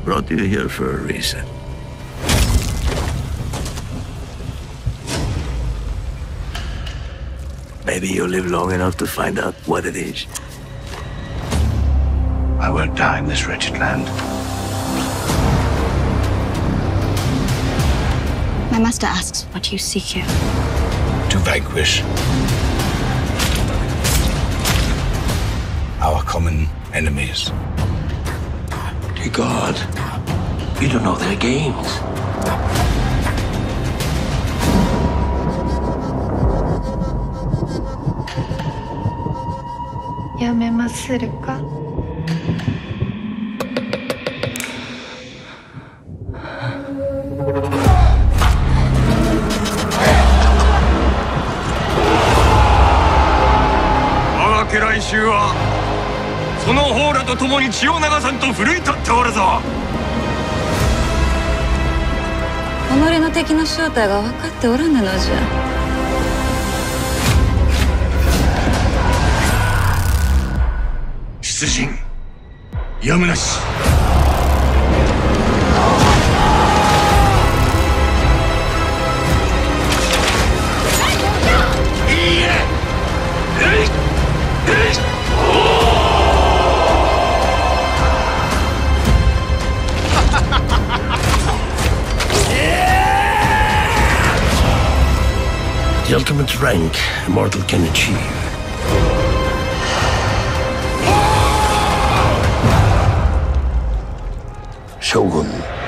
brought you here for a reason. Maybe you'll live long enough to find out what it is. I won't die in this wretched land. My master asks, what you seek here? To vanquish our common enemies. Dear God, you don't know their games. Yamemasu-ka? 己の敵の正体が分かっておらぬのじゃ。 出陣やむなし。 The ultimate rank a mortal can achieve. Shogun.